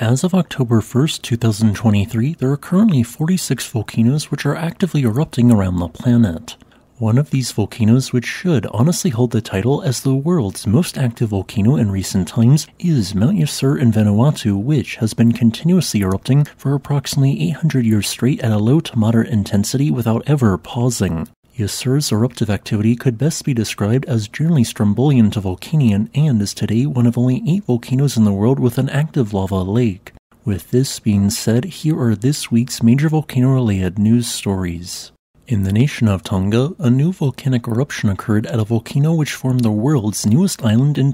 As of October 1st, 2023, there are currently 46 volcanoes which are actively erupting around the planet. One of these volcanoes, which should honestly hold the title as the world's most active volcano in recent times, is Mount Yasur in Vanuatu, which has been continuously erupting for approximately 800 years straight at a low to moderate intensity without ever pausing. Yasur's eruptive activity could best be described as generally strombolian to volcanian and is today one of only 8 volcanoes in the world with an active lava lake. With this being said, here are this week's major volcano-related news stories. In the nation of Tonga, a new volcanic eruption occurred at a volcano which formed the world's newest island in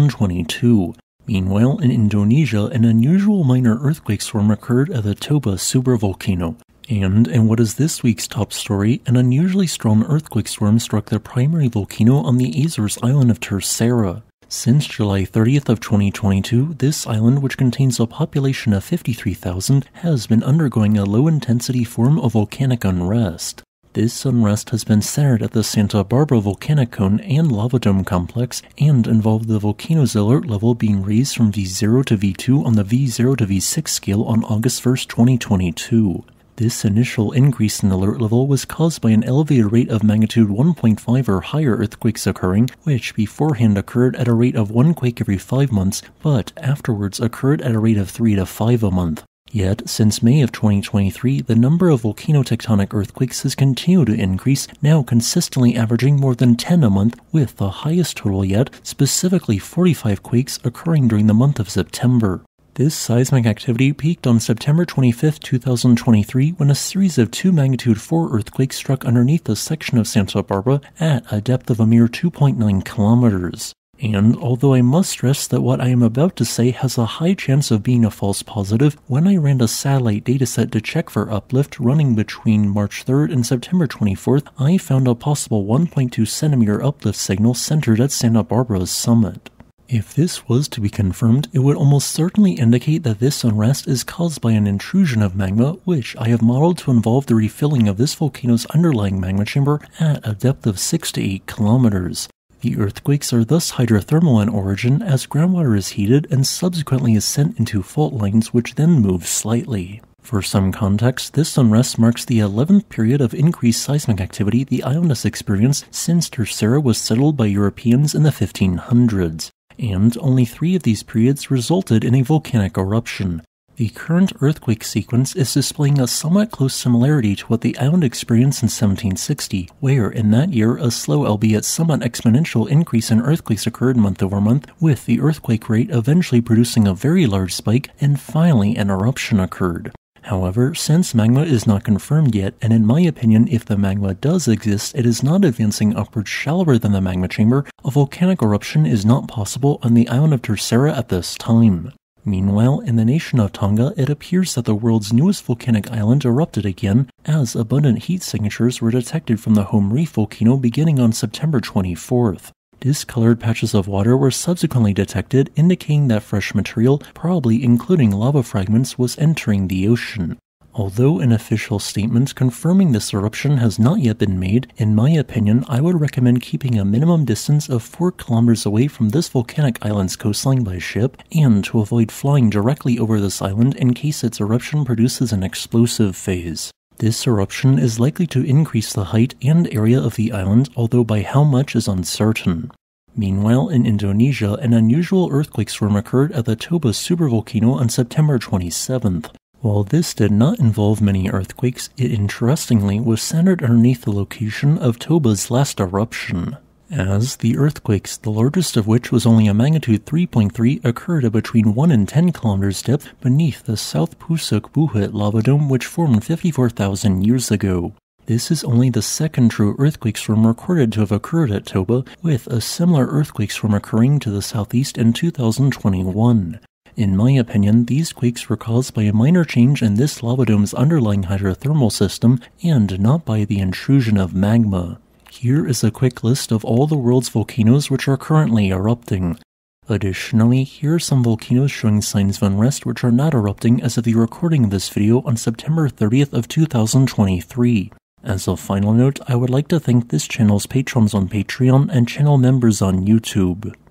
2022. Meanwhile, in Indonesia, an unusual minor earthquake storm occurred at the Toba Supervolcano. And in what is this week's top story, an unusually strong earthquake storm struck the primary volcano on the Azores island of Terceira. Since July 30th of 2022, this island, which contains a population of 53,000, has been undergoing a low-intensity form of volcanic unrest. This unrest has been centered at the Santa Barbara volcanic cone and lava dome complex and involved the volcano's alert level being raised from V0 to V2 on the V0 to V6 scale on August 1st, 2022. This initial increase in alert level was caused by an elevated rate of magnitude 1.5 or higher earthquakes occurring, which beforehand occurred at a rate of 1 quake every 5 months, but afterwards occurred at a rate of 3 to 5 a month. Yet, since May of 2023, the number of volcano-tectonic earthquakes has continued to increase, now consistently averaging more than 10 a month, with the highest total yet, specifically 45 quakes occurring during the month of September. This seismic activity peaked on September 25, 2023, when a series of 2 magnitude 4 earthquakes struck underneath a section of Santa Barbara at a depth of a mere 2.9 kilometers. And although I must stress that what I am about to say has a high chance of being a false positive, when I ran a satellite dataset to check for uplift running between March 3rd and September 24th, I found a possible 1.2 centimeter uplift signal centered at Santa Barbara's summit. If this was to be confirmed, it would almost certainly indicate that this unrest is caused by an intrusion of magma, which I have modeled to involve the refilling of this volcano's underlying magma chamber at a depth of 6 to 8 kilometers. The earthquakes are thus hydrothermal in origin as groundwater is heated and subsequently is sent into fault lines which then move slightly. For some context, this unrest marks the 11th period of increased seismic activity the island has experienced since Terceira was settled by Europeans in the 1500s. And only 3 of these periods resulted in a volcanic eruption. The current earthquake sequence is displaying a somewhat close similarity to what the island experienced in 1760, where in that year a slow albeit somewhat exponential increase in earthquakes occurred month over month, with the earthquake rate eventually producing a very large spike, and finally an eruption occurred. However, since magma is not confirmed yet, and in my opinion if the magma does exist it is not advancing upwards shallower than the magma chamber, a volcanic eruption is not possible on the island of Terceira at this time. Meanwhile, in the nation of Tonga, it appears that the world's newest volcanic island erupted again, as abundant heat signatures were detected from the home Reef volcano beginning on September 24th. Discolored patches of water were subsequently detected, indicating that fresh material, probably including lava fragments, was entering the ocean. Although an official statement confirming this eruption has not yet been made, in my opinion, I would recommend keeping a minimum distance of 4 kilometers away from this volcanic island's coastline by ship, and to avoid flying directly over this island in case its eruption produces an explosive phase. This eruption is likely to increase the height and area of the island, although by how much is uncertain. Meanwhile, in Indonesia, an unusual earthquake storm occurred at the Toba Supervolcano on September 27th. While this did not involve many earthquakes, it interestingly was centered underneath the location of Toba's last eruption. As the earthquakes, the largest of which was only a magnitude 3.3, occurred at between 1 and 10 kilometers depth beneath the South Pusuk Buhit lava dome which formed 54,000 years ago. This is only the second true earthquake storm recorded to have occurred at Toba, with a similar earthquake storm occurring to the southeast in 2021. In my opinion, these quakes were caused by a minor change in this lava dome's underlying hydrothermal system and not by the intrusion of magma. Here is a quick list of all the world's volcanoes which are currently erupting. Additionally, here are some volcanoes showing signs of unrest which are not erupting as of the recording of this video on September 30th of 2023. As a final note, I would like to thank this channel's patrons on Patreon and channel members on YouTube.